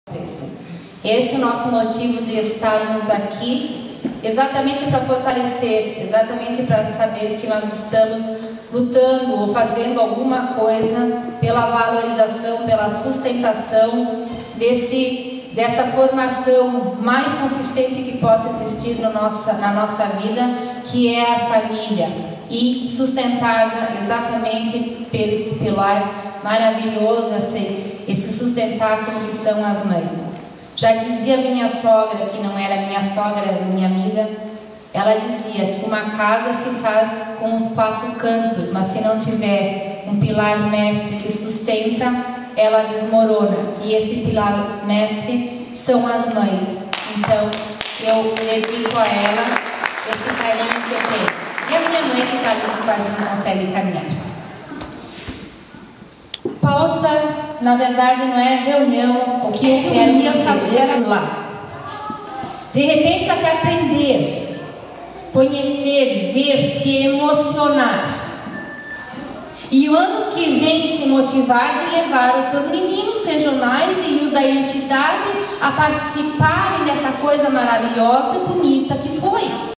Esse é o nosso motivo de estarmos aqui, exatamente para fortalecer, exatamente para saber que nós estamos lutando ou fazendo alguma coisa pela valorização, pela sustentação dessa formação mais consistente que possa existir na nossa vida, que é a família, e sustentada exatamente por esse pilar maravilhoso, esse sustentáculo que são as mães. Já dizia minha sogra, que não era minha sogra, era minha amiga, ela dizia que uma casa se faz com os 4 cantos, mas se não tiver um pilar mestre que sustenta, ela desmorona. E esse pilar mestre são as mães. Então, eu dedico a ela esse carinho que eu tenho. E a minha mãe, que está ali, que quase não consegue caminhar. Pauta, na verdade, não é reunião, o que eu quero fazer lá. De repente, até aprender, conhecer, ver, se emocionar. E o ano que vem se motivar de levar os seus meninos regionais e os da entidade a participarem dessa coisa maravilhosa e bonita que foi.